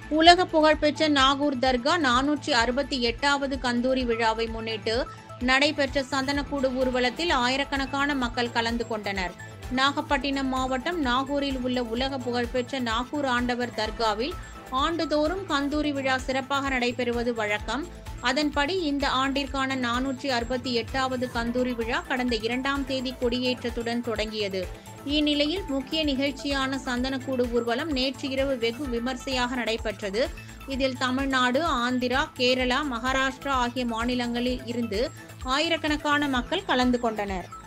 உலக புகழ்பெற்ற நாகூர் தர்கா 468வது கந்தூரி விழாவை முன்னிட்டு நடைபெற்ற சந்தனக்கூடு ஊர்வலத்தில் ஆயிரக்கணக்கான மக்கள் கலந்து கொண்டனர். நாகப்பட்டினம் மாவட்டம் நாகூரில் உள்ள உலக புகழ்பெற்ற நாகூர் ஆண்டவர் தர்காவில் ஆண்டுதோறும் கந்தூரி விழா சிறப்பாக நடைபெறுவது வழக்கம். அதன்படி இந்த ஆண்டிற்கான 468வது கந்தூரி விழா கடந்த 2ஆம் தேதி கொடியேற்றத்துடன் தொடங்கியது. இந்நிலையில் முக்கிய நிகழ்ச்சியான சந்தனக்கூடு ஊர்வலம் நேற்று இரவு வெகு விமர்சையாக நடைபெற்றது. இதில் தமிழ்நாடு, ஆந்திரா, கேரளா, மகாராஷ்டிரா ஆகிய மாநிலங்களில் இருந்து ஆயிரக்கணக்கான மக்கள் கலந்து கொண்டனர்.